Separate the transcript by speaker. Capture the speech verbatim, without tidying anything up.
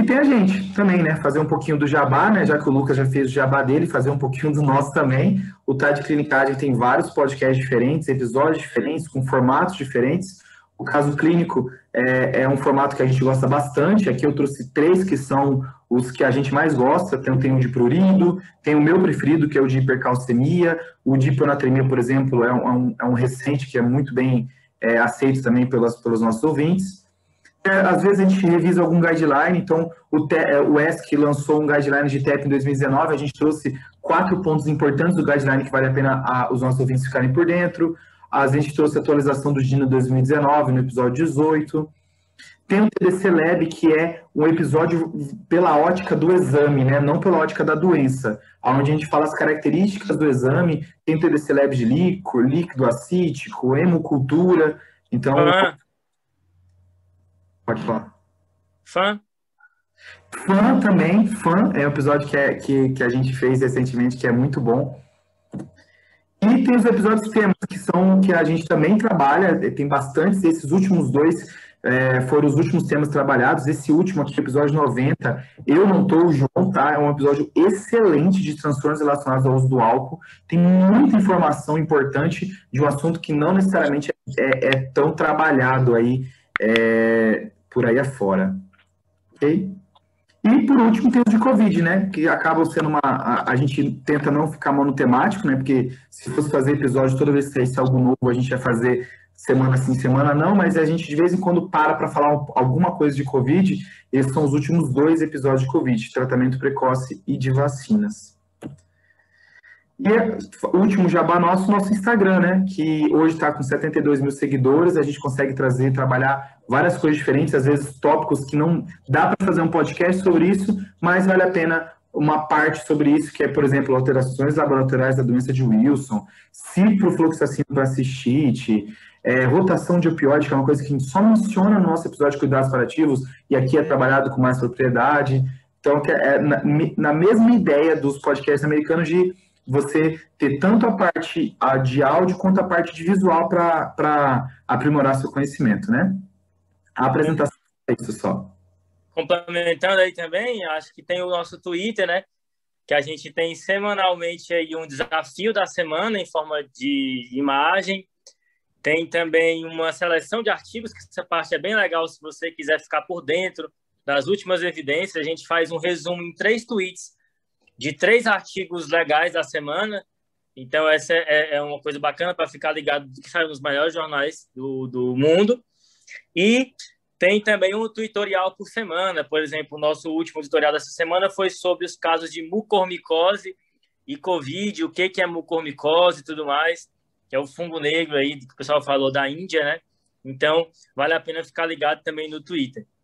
Speaker 1: tem a gente também, né? Fazer um pouquinho do jabá, né? Já que o Lucas já fez o jabá dele, fazer um pouquinho do nosso também. O Tá de Clinicagem tem vários podcasts diferentes, episódios diferentes, com formatos diferentes. O Caso Clínico é, é um formato que a gente gosta bastante. Aqui eu trouxe três que são os que a gente mais gosta. Tem, tem o de prurido, tem o meu preferido, que é o de hipercalcemia. O de hiponatremia, por exemplo, é um, é um recente que é muito bem é, aceito também pelas, pelos nossos ouvintes. É, às vezes a gente revisa algum guideline, então o, T, o E S C lançou um guideline de T E P em dois mil e dezenove, a gente trouxe quatro pontos importantes do guideline que vale a pena a, os nossos ouvintes ficarem por dentro. A gente trouxe a atualização do DINA dois mil e dezenove, no episódio dezoito. Tem o T D C Lab, que é um episódio pela ótica do exame, né? Não pela ótica da doença, onde a gente fala as características do exame. Tem o T D C Lab de líquido, líquido acítico, hemocultura. Então,
Speaker 2: Fã.
Speaker 1: Pode falar.
Speaker 2: Fã?
Speaker 1: Fã também, fã, é um episódio que, é, que, que a gente fez recentemente, que é muito bom. E tem os episódios temas, que são que a gente também trabalha, tem bastantes, esses últimos dois é, foram os últimos temas trabalhados. Esse último aqui, episódio noventa, Eu Não Tô, o João, tá? É um episódio excelente de transtornos relacionados ao uso do álcool. Tem muita informação importante de um assunto que não necessariamente é, é tão trabalhado aí, é, por aí afora. Ok? E, por último, tem o de Covid, né? Que acaba sendo uma... A, a gente tenta não ficar monotemático, né? Porque se fosse fazer episódio toda vez que saísse algo novo, a gente ia fazer semana sim, semana não, mas a gente de vez em quando para para falar alguma coisa de Covid. Esses são os últimos dois episódios de Covid, tratamento precoce e de vacinas. E o último jabá nosso, nosso Instagram, né? Que hoje está com setenta e dois mil seguidores, a gente consegue trazer, trabalhar várias coisas diferentes, às vezes tópicos que não dá para fazer um podcast sobre isso, mas vale a pena uma parte sobre isso, que é, por exemplo, alterações laboratoriais da doença de Wilson, ciprofloxacina para cistite, é, rotação de opioide, que é uma coisa que a gente só menciona no nosso episódio de cuidados paliativos, e aqui é trabalhado com mais propriedade. Então, é na, na mesma ideia dos podcasts americanos de você ter tanto a parte de áudio quanto a parte de visual para aprimorar seu conhecimento, né? A apresentação é isso só.
Speaker 2: Complementando aí também, acho que tem o nosso Twitter, né? Que a gente tem semanalmente aí um desafio da semana em forma de imagem. Tem também uma seleção de artigos, que essa parte é bem legal se você quiser ficar por dentro das últimas evidências. A gente faz um resumo em três tweets de três artigos legais da semana. Então, essa é, é uma coisa bacana para ficar ligado do que saiu nos maiores jornais do, do mundo. E tem também um tutorial por semana. Por exemplo, o nosso último tutorial dessa semana foi sobre os casos de mucormicose e Covid, o que, que é mucormicose e tudo mais, que é o fungo negro aí, que o pessoal falou da Índia, né? Então, vale a pena ficar ligado também no Twitter.